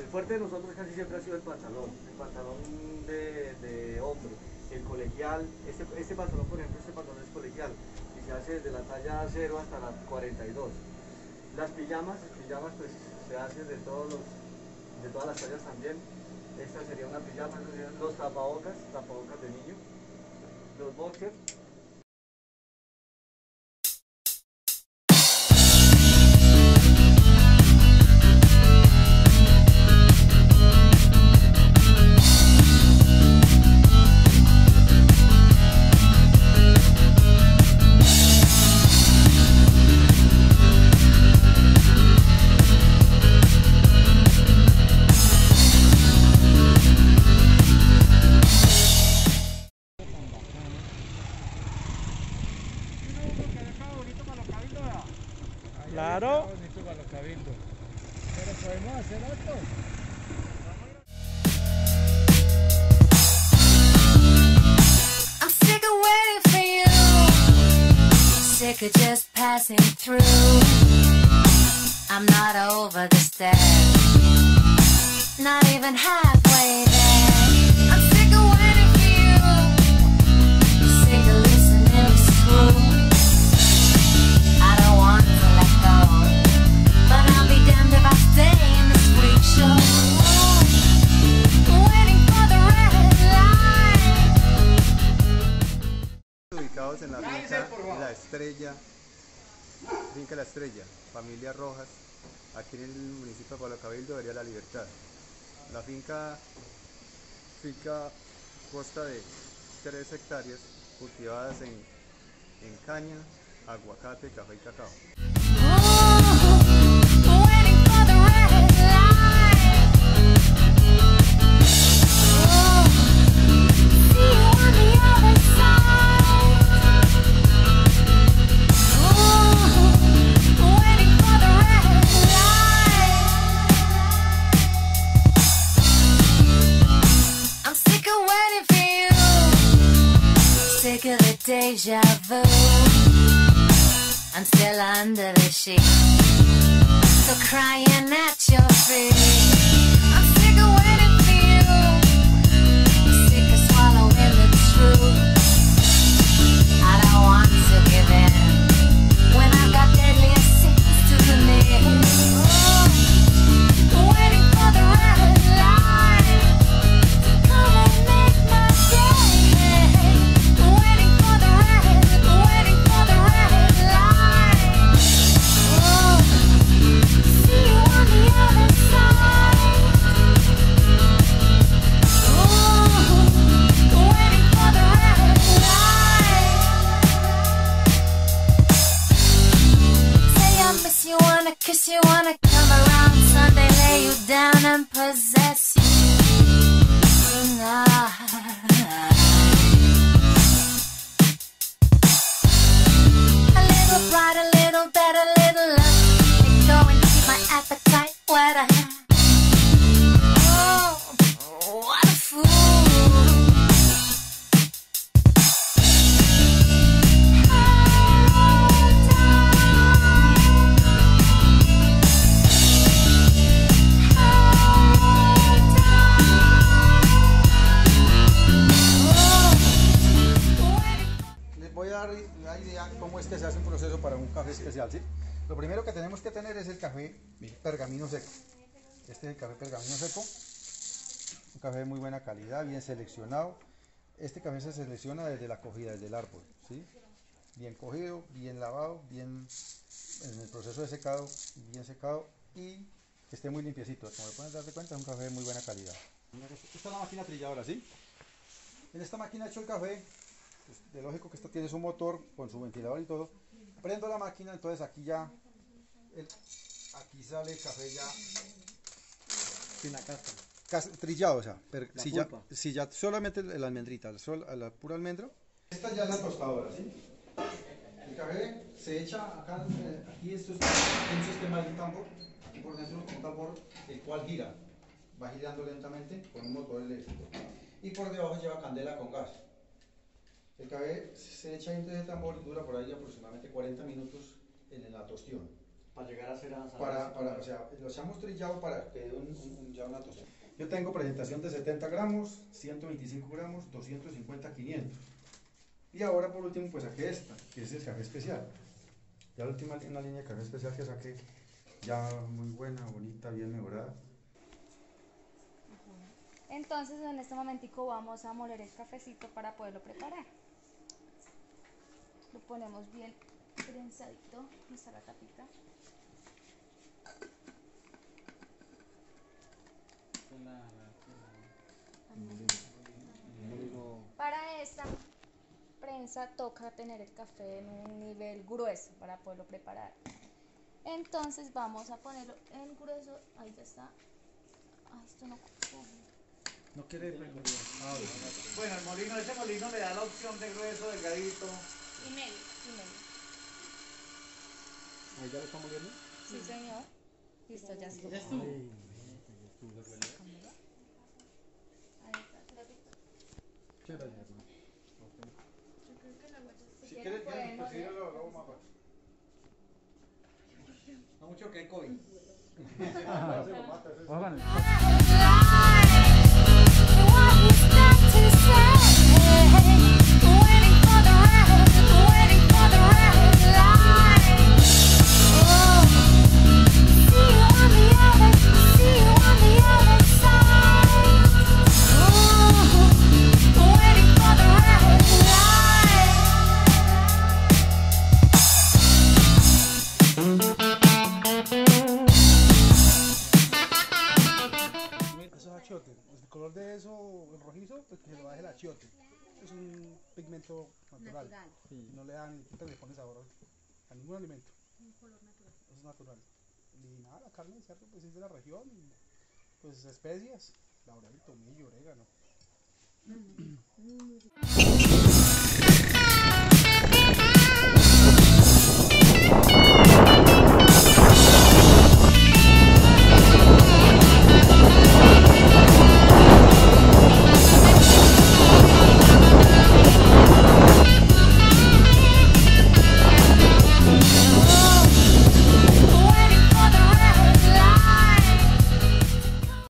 fuerte de nosotros casi siempre ha sido el pantalón de hombre. El colegial, este pantalón, por ejemplo, este pantalón es colegial y se hace desde la talla 0 hasta la 42. Las pijamas pues se hacen de todas las tallas también. Esta sería una pijama, los tapabocas de niño, los boxers. Claro. Bonito para los cabildos. Pero podemos hacer algo. I'm sick of waiting for you, sick of just passing through. I'm not over the step, not even halfway there. I'm sick of waiting for you, sick of listening to school. I don't want to let go, but I'll be damned if I stay in this freak show, waiting for the red light. Ubicados en la finca La Estrella, familia Rojas, aquí en el municipio de Palo Cabildo, Vería La Libertad. La finca consta de 3 hectáreas cultivadas en caña, aguacate, café y cacao. Waiting for the red light. See you on the other side. Waiting for the red light. I'm sick of waiting for you, sick of the deja vu. I'm still under the sheet, so crying at your feet. I'm sick of waiting for you, sick of swallowing the truth. I don't want to give in when I've got deadly sins to the knee. Waiting for the red light to come and make my day. Waiting for the red light. See you on the other side. Waiting for the red light. Say I miss you, wanna kiss you, wanna come around Sunday, lay you down and possess you tonight. A little bright, a little better, a little love. Let go and keep my appetite wet. Oh, what a fool. Les voy a dar una idea cómo es que se hace un proceso para un café especial, ¿sí? Lo primero que tenemos que tener es el café pergamino seco. Este es el café pergamino seco, un café de muy buena calidad, bien seleccionado. Este café se selecciona desde la cogida, desde el árbol, ¿sí? Bien cogido, bien lavado, bien en el proceso de secado, bien secado y que esté muy limpiecito. Como pueden dar cuenta, es un café de muy buena calidad. Esta es la máquina trilladora, ¿sí? En esta máquina he hecho el café. Pues, de lógico que esto tiene su motor con su ventilador y todo. Prendo la máquina, entonces aquí ya aquí sale el café ya Sin la cáscara. trillado, o sea, pulpa. si ya solamente la almendrita, la pura almendra. Esta ya es la tostadora, ¿sí? El café se echa acá, aquí esto es un sistema de un tambor, aquí por dentro un tambor el cual gira, va girando lentamente con un motor eléctrico y por debajo lleva candela con gas. El café se echa dentro del tambor y dura por ahí aproximadamente 40 minutos en la tostión. Para llegar a ser o sea, lo echamos trillado para que dé ya una tostada. Yo tengo presentación de 70 gramos, 125 gramos, 250, 500. Y ahora por último pues saqué esta, que es el café especial. Ya la última una línea de café especial que saqué, ya muy buena, bonita, bien mejorada. Entonces en este momentico vamos a moler el cafecito para poderlo preparar. Lo ponemos bien prensadito, aquí está la tapita. Para esta prensa toca tener el café en un nivel grueso para poderlo preparar. Entonces vamos a ponerlo en grueso. Ahí ya está. Ay, esto no coge. No quiere Bueno, ese molino le da la opción de grueso, delgadito. Y medio. ¿Ahí ya lo está moliendo? Sí, señor. Listo, ya estuvo. Ahí está, trapito. Sí, gracias. Yo creo que la huella, si Si quieren quieres, pueden pues sí, moler. lo hago más fácil. No mucho que hay COVID. El color de eso, el rojizo, pues que se lo baje el achiote. Es un pigmento natural. No le dan, ni le pone sabor a ningún alimento. Un color natural. Es natural. Y nada, la carne de cerdo pues es de la región. Y, pues especias, laurel, tomillo, orégano.